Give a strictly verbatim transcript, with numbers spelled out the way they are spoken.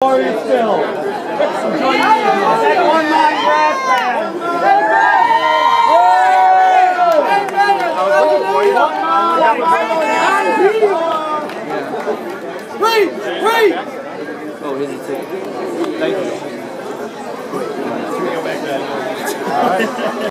How are you still? Enjoy your evening. That one-man brass band. Wait! Wait! Oh, here's a ticket. Thank you. All right.